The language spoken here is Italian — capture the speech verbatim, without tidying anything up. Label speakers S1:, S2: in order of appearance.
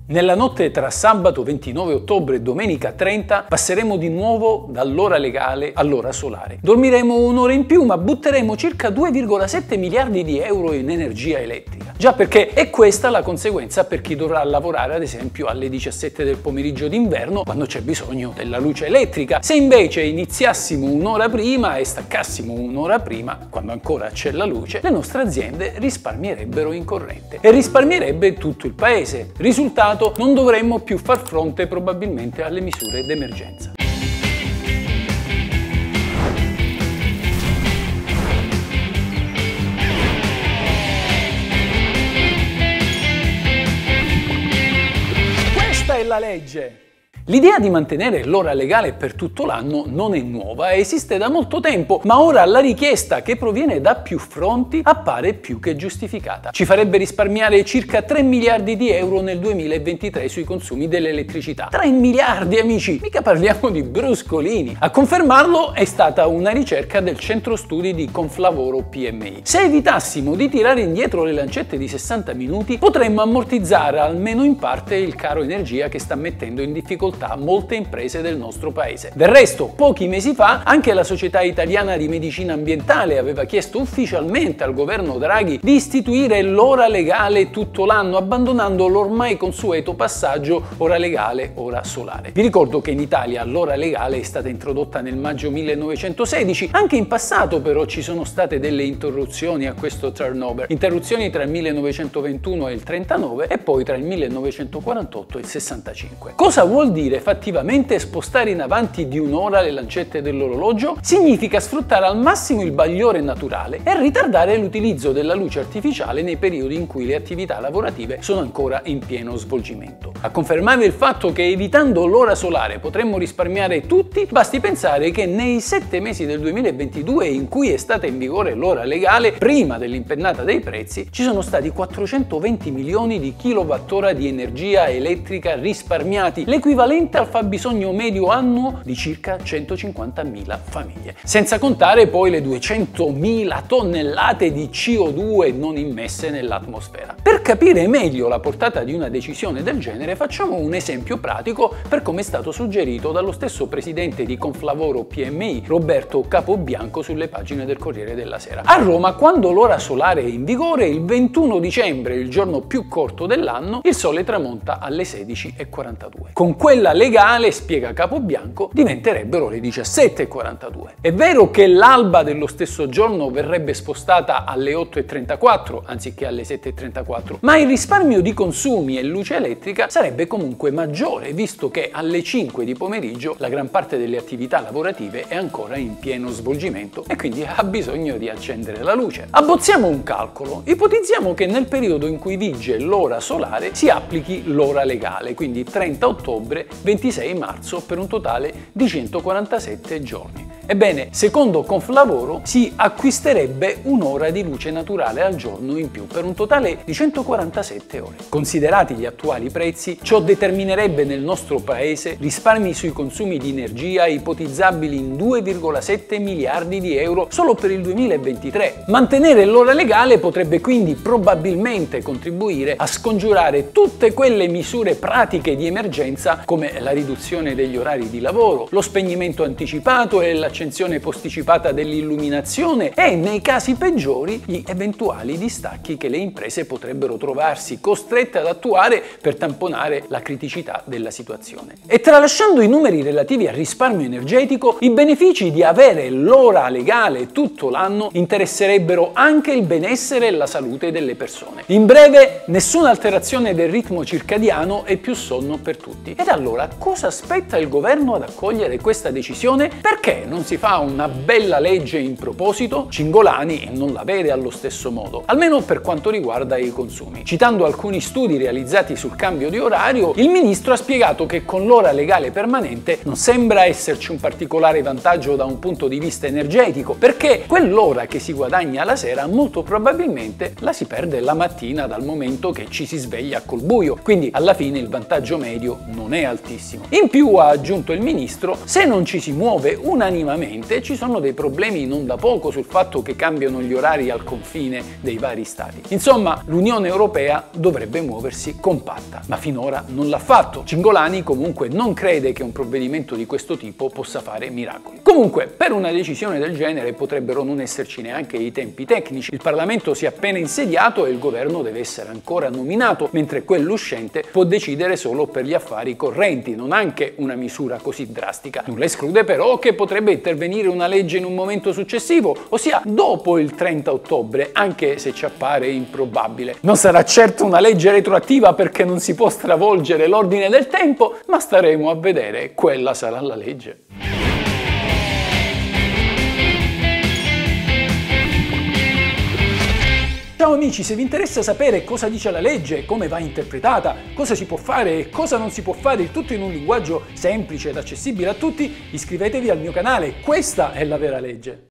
S1: Nella notte tra sabato ventinove ottobre e domenica trenta passeremo di nuovo dall'ora legale all'ora solare. Dormiremo un'ora in più, ma butteremo circa due virgola sette miliardi di euro in energia elettrica. Già, perché è questa la conseguenza per chi dovrà lavorare ad esempio alle diciassette del pomeriggio d'inverno, quando c'è bisogno della luce elettrica. Se invece iniziassimo un'ora prima e staccassimo un'ora prima, quando ancora c'è la luce, le nostre aziende risparmierebbero in corrente e risparmierebbe tutto il paese. Risultato: non dovremmo più far fronte probabilmente alle misure d'emergenza. Questa è la legge! L'idea di mantenere l'ora legale per tutto l'anno non è nuova, esiste da molto tempo, ma ora la richiesta che proviene da più fronti appare più che giustificata. Ci farebbe risparmiare circa tre miliardi di euro nel duemilaventitré sui consumi dell'elettricità. tre miliardi, amici! Mica parliamo di bruscolini! A confermarlo è stata una ricerca del centro studi di Conflavoro P M I. Se evitassimo di tirare indietro le lancette di sessanta minuti, potremmo ammortizzare almeno in parte il caro energia che sta mettendo in difficoltà molte imprese del nostro paese. Del resto, pochi mesi fa anche la Società Italiana di Medicina Ambientale aveva chiesto ufficialmente al governo Draghi di istituire l'ora legale tutto l'anno, abbandonando l'ormai consueto passaggio ora legale, ora solare. Vi ricordo che in Italia l'ora legale è stata introdotta nel maggio millenovecentosedici, anche in passato però ci sono state delle interruzioni a questo turnover, interruzioni tra il millenovecentoventuno e il trentanove e poi tra il millenovecentoquarantotto e il sessantacinque. Cosa vuol dire effettivamente spostare in avanti di un'ora le lancette dell'orologio? Significa sfruttare al massimo il bagliore naturale e ritardare l'utilizzo della luce artificiale nei periodi in cui le attività lavorative sono ancora in pieno svolgimento. A confermare il fatto che evitando l'ora solare potremmo risparmiare tutti, basti pensare che nei sette mesi del duemilaventidue in cui è stata in vigore l'ora legale, prima dell'impennata dei prezzi, ci sono stati quattrocentoventi milioni di kilowattora di energia elettrica risparmiati, l'equivalente al fabbisogno medio annuo di circa centocinquantamila famiglie. Senza contare poi le duecentomila tonnellate di C O due non immesse nell'atmosfera. Per capire meglio la portata di una decisione del genere, facciamo un esempio pratico per come è stato suggerito dallo stesso presidente di Conflavoro P M I, Roberto Capobianco, sulle pagine del Corriere della Sera. A Roma, quando l'ora solare è in vigore, il ventuno dicembre, il giorno più corto dell'anno, il sole tramonta alle sedici e quarantadue. Con quella legale, spiega Capobianco, diventerebbero le diciassette e quarantadue. È vero che l'alba dello stesso giorno verrebbe spostata alle otto e trentaquattro anziché alle sette e trentaquattro, ma il risparmio di consumi e luce elettrica sarebbe comunque maggiore, visto che alle cinque di pomeriggio la gran parte delle attività lavorative è ancora in pieno svolgimento e quindi ha bisogno di accendere la luce. Abbozziamo un calcolo. Ipotizziamo che nel periodo in cui vige l'ora solare si applichi l'ora legale, quindi trenta ottobre, ventisei marzo, per un totale di centoquarantasette giorni. Ebbene, secondo Conflavoro si acquisterebbe un'ora di luce naturale al giorno in più, per un totale di centoquarantasette ore. Considerati gli attuali prezzi, ciò determinerebbe nel nostro paese risparmi sui consumi di energia ipotizzabili in due virgola sette miliardi di euro solo per il duemilaventitré. Mantenere l'ora legale potrebbe quindi probabilmente contribuire a scongiurare tutte quelle misure pratiche di emergenza come la riduzione degli orari di lavoro, lo spegnimento anticipato e l'accensione posticipata dell'illuminazione e, nei casi peggiori, gli eventuali distacchi che le imprese potrebbero trovarsi costrette ad attuare per tamponare la criticità della situazione. E tralasciando i numeri relativi al risparmio energetico, i benefici di avere l'ora legale tutto l'anno interesserebbero anche il benessere e la salute delle persone. In breve, nessuna alterazione del ritmo circadiano e più sonno per tutti. Ed allora, cosa aspetta il governo ad accogliere questa decisione? Perché non si fa una bella legge in proposito? Cingolani non la vede allo stesso modo, almeno per quanto riguarda i consumi. Citando alcuni studi realizzati sul cambio di orario, il ministro ha spiegato che con l'ora legale permanente non sembra esserci un particolare vantaggio da un punto di vista energetico, perché quell'ora che si guadagna la sera molto probabilmente la si perde la mattina, dal momento che ci si sveglia col buio, quindi alla fine il vantaggio medio non è altissimo. In più, ha aggiunto il ministro, se non ci si muove unanimemente effettivamente ci sono dei problemi non da poco sul fatto che cambiano gli orari al confine dei vari stati. Insomma, l'Unione Europea dovrebbe muoversi compatta, ma finora non l'ha fatto. Cingolani comunque non crede che un provvedimento di questo tipo possa fare miracoli. Comunque, per una decisione del genere potrebbero non esserci neanche i tempi tecnici. Il Parlamento si è appena insediato e il governo deve essere ancora nominato, mentre quello uscente può decidere solo per gli affari correnti, non anche una misura così drastica. Nulla esclude però che potrebbe intervenire una legge in un momento successivo, ossia dopo il trenta ottobre, anche se ci appare improbabile. Non sarà certo una legge retroattiva perché non si può stravolgere l'ordine del tempo, ma staremo a vedere, quella sarà la legge. Ciao amici, se vi interessa sapere cosa dice la legge, come va interpretata, cosa si può fare e cosa non si può fare, il tutto in un linguaggio semplice ed accessibile a tutti, iscrivetevi al mio canale, questa è la vera legge.